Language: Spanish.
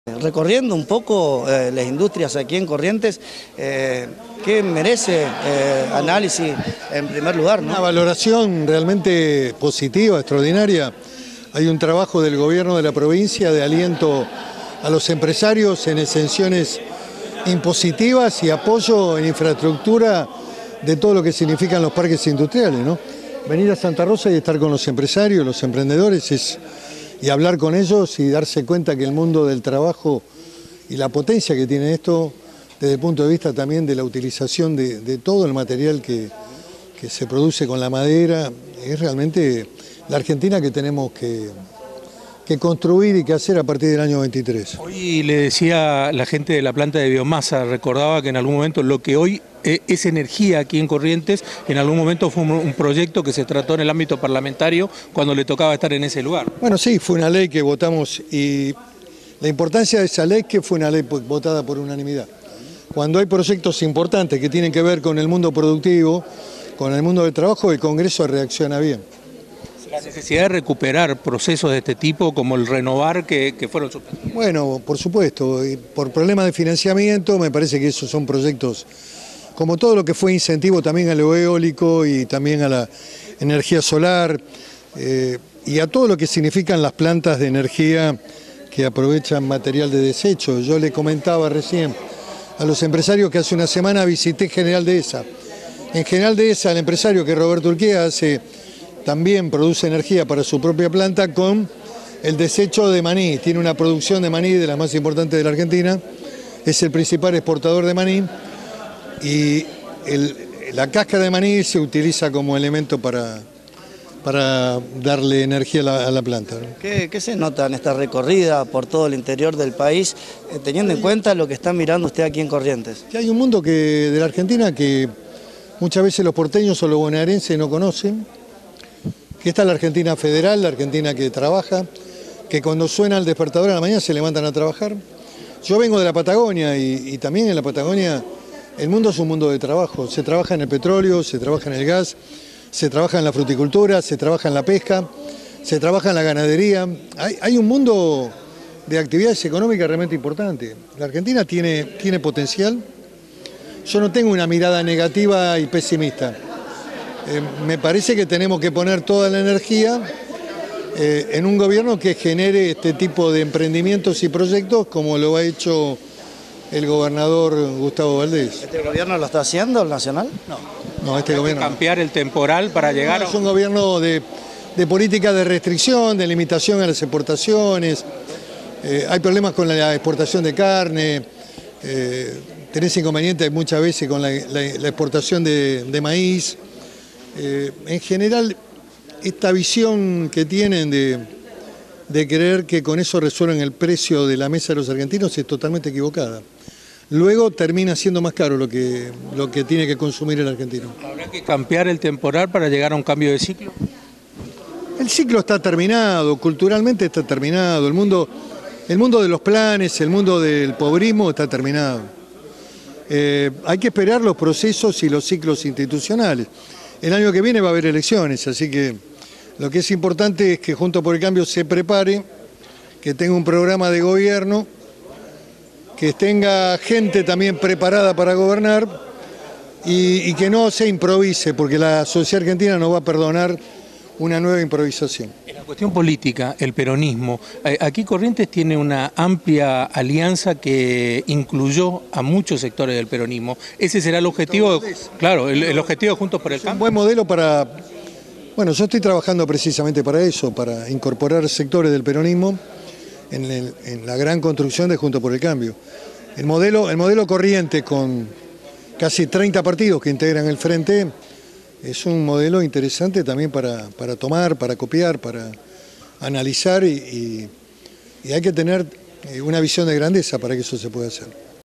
Recorriendo un poco las industrias aquí en Corrientes, ¿qué merece análisis en primer lugar, ¿no? Una valoración realmente positiva, extraordinaria. Hay un trabajo del gobierno de la provincia de aliento a los empresarios en exenciones impositivas y apoyo en infraestructura de todo lo que significan los parques industriales, ¿no? Venir a Santa Rosa y estar con los empresarios, los emprendedores, y hablar con ellos y darse cuenta que el mundo del trabajo y la potencia que tiene esto, desde el punto de vista también de la utilización de todo el material que se produce con la madera, es realmente la Argentina que tenemos que construir y que hacer a partir del año 23. Hoy le decía la gente de la planta de biomasa, recordaba que en algún momento lo que hoy es energía aquí en Corrientes, en algún momento fue un proyecto que se trató en el ámbito parlamentario cuando le tocaba estar en ese lugar. Bueno, sí, fue una ley que votamos y la importancia de esa ley que fue una ley votada por unanimidad. Cuando hay proyectos importantes que tienen que ver con el mundo productivo, con el mundo del trabajo, el Congreso reacciona bien. La necesidad de recuperar procesos de este tipo como el renovar que fueron suspendidos. Bueno, por supuesto, y por problemas de financiamiento me parece que esos son proyectos, como todo lo que fue incentivo también a lo eólico y también a la energía solar y a todo lo que significan las plantas de energía que aprovechan material de desecho. Yo le comentaba recién a los empresarios que hace una semana visité General Dehesa. En General Dehesa el empresario que es Roberto Urquía también produce energía para su propia planta con el desecho de maní. Tiene una producción de maní de las más importantes de la Argentina, es el principal exportador de maní y la cáscara de maní se utiliza como elemento para darle energía a la planta, ¿no? ¿Qué se nota en esta recorrida por todo el interior del país, teniendo en cuenta lo que está mirando usted aquí en Corrientes? Que hay un mundo de la Argentina que muchas veces los porteños o los bonaerenses no conocen, que está la Argentina federal, la Argentina que trabaja, que cuando suena el despertador a la mañana se levantan a trabajar. Yo vengo de la Patagonia y también en la Patagonia el mundo es un mundo de trabajo. Se trabaja en el petróleo, se trabaja en el gas, se trabaja en la fruticultura, se trabaja en la pesca, se trabaja en la ganadería. Hay un mundo de actividades económicas realmente importante. La Argentina tiene potencial. Yo no tengo una mirada negativa y pesimista. Me parece que tenemos que poner toda la energía en un gobierno que genere este tipo de emprendimientos y proyectos como lo ha hecho el gobernador Gustavo Valdés. ¿Este gobierno lo está haciendo, el nacional? No, este gobierno. Cambiar el temporal para llegar a... Es un gobierno de política de restricción, de limitación a las exportaciones. Hay problemas con la exportación de carne. Tenés inconvenientes muchas veces con la exportación de maíz. En general, esta visión que tienen de creer que con eso resuelven el precio de la mesa de los argentinos es totalmente equivocada. Luego termina siendo más caro lo que tiene que consumir el argentino. ¿Habrá que cambiar el temporal para llegar a un cambio de ciclo? El ciclo está terminado, culturalmente está terminado, el mundo de los planes, el mundo del pobrismo está terminado. Hay que esperar los procesos y los ciclos institucionales. El año que viene va a haber elecciones, así que lo que es importante es que Juntos por el Cambio se prepare, que tenga un programa de gobierno, que tenga gente también preparada para gobernar y que no se improvise, porque la sociedad argentina no va a perdonar una nueva improvisación. En la cuestión política, el peronismo, aquí Corrientes tiene una amplia alianza que incluyó a muchos sectores del peronismo. Ese será el objetivo, claro, el objetivo de Juntos por el Cambio. Un buen modelo para... Bueno, yo estoy trabajando precisamente para eso, para incorporar sectores del peronismo en la gran construcción de Juntos por el Cambio. El modelo Corrientes con casi 30 partidos que integran el Frente es un modelo interesante también para tomar, para copiar, para analizar y hay que tener una visión de grandeza para que eso se pueda hacer.